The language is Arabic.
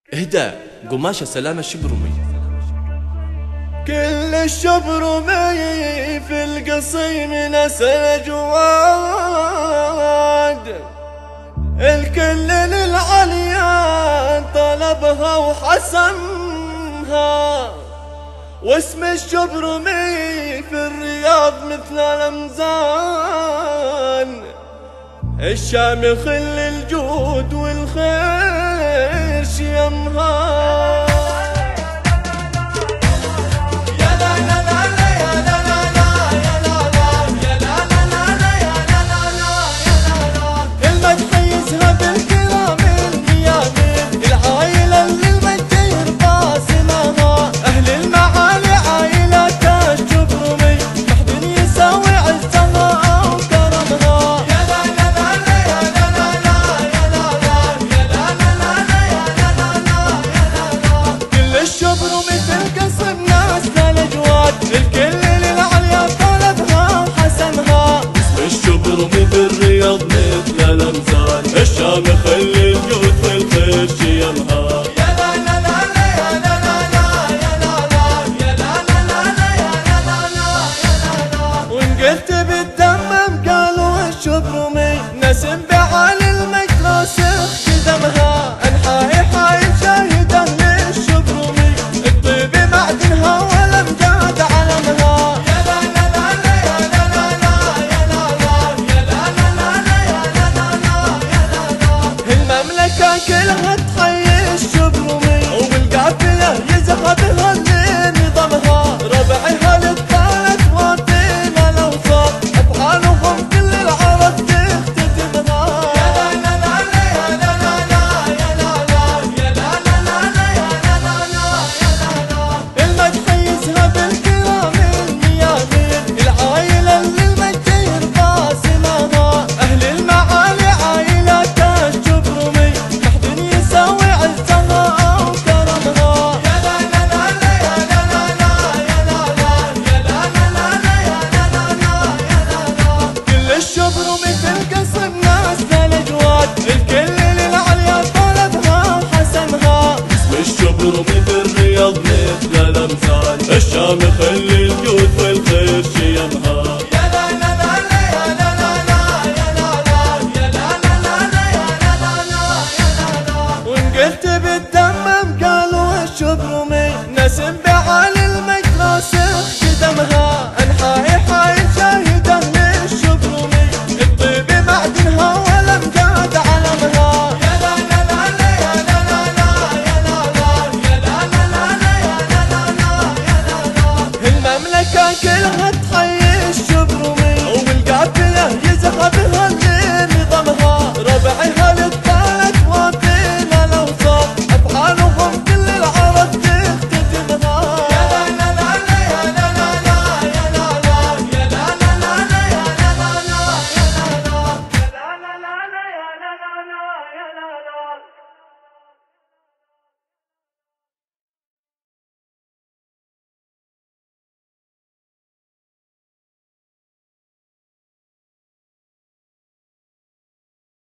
اهدى قماشة سلامة الشبرمي. كل الشبرمي في القصيم نسل جواد، الكل للعليا طلبها وحسمها، واسم الشبرمي في الرياض مثل الأمزان، الشام خل الجود والخير شيمها. الكل للعليا طلبها وحسمها، اسم الشبرمي بالرياض مثل الأمزان، الشام خل الجود والخير شيمها. يا لا لا لا يا لا لا لا يا لا لا يا لا لا لا يا لا لا لا يا لا لا. وإن قلت بالدمم قالوا الشبرمي نسم بعالي المجد راسخ قدمها، انحاي حايل شاهدا للشبرمي، الطيب معدنها والامجاد علمها. يا لا لا لا يا لا لا لا يا لا لا يا لا لا لا يا لا لا لا يا لا لا. المملكة كلها تحيي الشبرمي، وبالقافية يزهدها لنظامها، ربعها للطالت واطينا الاوصاف، افعالهم كل العرب تختتمها. يا لا لا لا يا لا لا لا يا لا لا يا لا لا لا يا لا لا لا يا لا لا. المدح يذهب الكرام الميامين، العائلة اللي المجد يرضى سماها، اهل المعالي عائلة الشبرمي، محد يساوي عزها او كرمها. يا لا لا لا يا لا لا لا يا لا لا يا لا لا لا يا لا لا لا يا لا لا. كل الشبرمي في القصر ناس للجواد، الكل للعليا طلبها وحسمها، اسم الشبرمي بالرياض مثل الأمزان، الشام خل الجود والخير شيمها. يا لا لا لا يا لا لا لا يا لا لا يا لا لا لا يا لا لا لا يا لا لا. وإن قلت بالدمم قالوا الشبرمي